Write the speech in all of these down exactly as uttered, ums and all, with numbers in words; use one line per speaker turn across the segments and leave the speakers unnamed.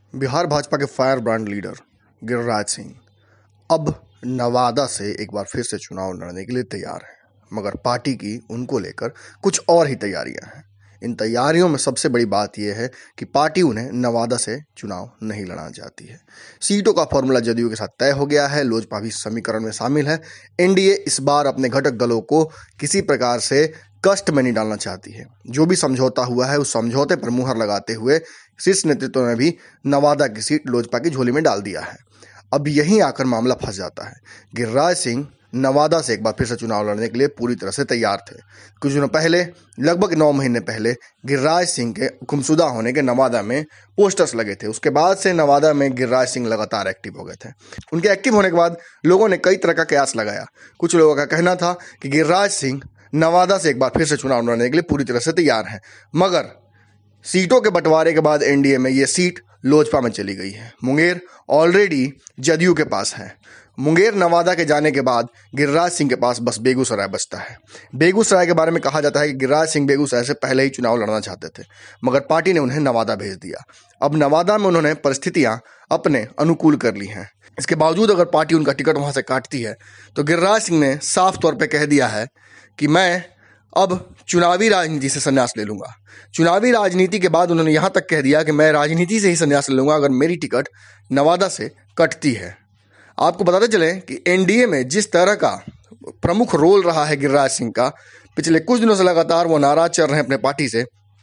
बिहार भाजपा के fire brand leader Giriraj Singh अब नवादा से एक बार फिर से चुनाव लड़ने के लिए तैयार हैं, मगर पार्टी की उनको लेकर कुछ और ही तैयारियां हैं। इन तैयारियों में सबसे बड़ी बात यह है कि पार्टी उन्हें नवादा से चुनाव नहीं लड़ना चाहती है। सीटों का फॉर्मूला जदयू के साथ तय हो गया है, लोजपा भी समीकरण में शामिल है। एनडीए इस बार अपने घटक दलों को किसी प्रकार से कष्ट में नहीं डालना चाहती है। जो भी समझौता हुआ है उस समझौते पर मुहर लगाते हुए शीर्ष नेतृत्व ने भी नवादा की सीट लोजपा की झोली में डाल दिया है। अब यहीं आकर मामला फंस जाता है। गिरिराज सिंह नवादा से एक बार फिर से चुनाव लड़ने के लिए पूरी तरह से तैयार थे। कुछ दिनों पहले, लगभग नौ महीने पहले, गिरिराज सिंह के गुमशुदा होने के नवादा में पोस्टर्स लगे थे। उसके बाद से नवादा में गिरिराज सिंह लगातार एक्टिव हो गए थे। उनके एक्टिव होने के बाद लोगों ने कई तरह का कयास लगाया। कुछ लोगों का कहना था कि गिरिराज सिंह नवादा से एक बार फिर से चुनाव लड़ने के लिए पूरी तरह से तैयार हैं, मगर सीटों के बंटवारे के बाद एनडीए में ये सीट लोजपा में चली गई है। मुंगेर ऑलरेडी जदयू के पास है। मुंगेर नवादा के जाने के बाद गिरिराज सिंह के पास बस बेगूसराय बचता है। बेगूसराय के बारे में कहा जाता है कि गिरिराज सिंह बेगूसराय से पहले ही चुनाव लड़ना चाहते थे, मगर पार्टी ने उन्हें नवादा भेज दिया। अब नवादा में उन्होंने परिस्थितियां अपने अनुकूल कर ली हैं। इसके बावजूद अगर पार्टी उनका टिकट वहां से काटती है तो गिरिराज सिंह ने साफ तौर पर कह दिया है कि मैं अब चुनावी राजनीति से संन्यास ले लूंगा। चुनावी राजनीति के बाद उन्होंने यहां तक कह दिया कि मैं राजनीति से ही संन्यास ले लूंगा अगर मेरी टिकट नवादा से कटती है। आपको बताते चलें कि एनडीए में जिस तरह का प्रमुख रोल रहा है गिरिराज सिंह का, पिछले कुछ दिनों से लगातार वो नाराज चल रहे हैं अपने पार्टी से,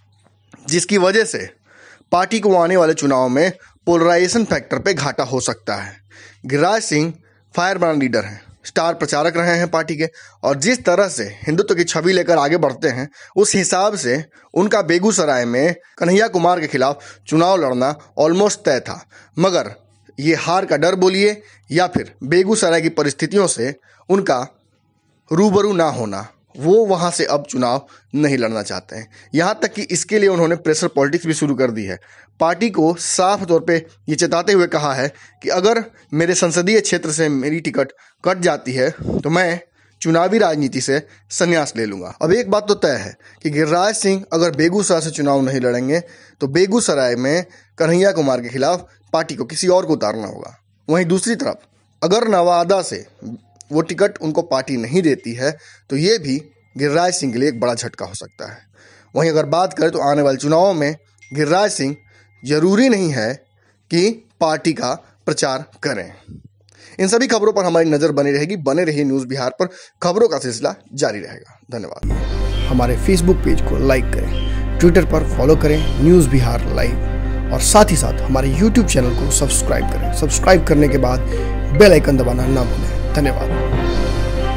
जिसकी वजह से पार्टी को आने वाले चुनाव में पोलराइजेशन फैक्टर पे घाटा हो सकता है। Giriraj Singh fire brand leader हैं, स्टार प्रचारक रहे हैं पार्टी के, और जिस तरह से हिंदुत्व की छवि लेकर आगे बढ़ते हैं उस हिसाब से उनका बेगूसराय में कन्हैया कुमार के खिलाफ चुनाव लड़ना ऑलमोस्ट तय था। मगर ये हार का डर बोलिए या फिर बेगूसराय की परिस्थितियों से उनका रूबरू ना होना, वो वहाँ से अब चुनाव नहीं लड़ना चाहते हैं। यहाँ तक कि इसके लिए उन्होंने प्रेशर पॉलिटिक्स भी शुरू कर दी है। पार्टी को साफ तौर पे ये चेताते हुए कहा है कि अगर मेरे संसदीय क्षेत्र से मेरी टिकट कट जाती है तो मैं चुनावी राजनीति से संन्यास ले लूंगा। अब एक बात तो तय है कि गिरिराज सिंह अगर बेगूसराय से चुनाव नहीं लड़ेंगे तो बेगूसराय में कन्हैया कुमार के खिलाफ पार्टी को किसी और को उतारना होगा। वहीं दूसरी तरफ अगर नवादा से वो टिकट उनको पार्टी नहीं देती है तो ये भी गिरिराज सिंह के लिए एक बड़ा झटका हो सकता है। वहीं अगर बात करें तो आने वाले चुनावों में गिरिराज सिंह जरूरी नहीं है कि पार्टी का प्रचार करें। इन सभी खबरों पर हमारी नज़र बनी रहेगी। बने रहिए न्यूज़ बिहार पर, खबरों का सिलसिला जारी रहेगा। धन्यवाद।
हमारे फेसबुक पेज को लाइक करें, ट्विटर पर फॉलो करें न्यूज़ बिहार लाइव, और साथ ही साथ हमारे यूट्यूब चैनल को सब्सक्राइब करें। सब्सक्राइब करने के बाद बेल आइकन दबाना ना भूलें। धन्यवाद।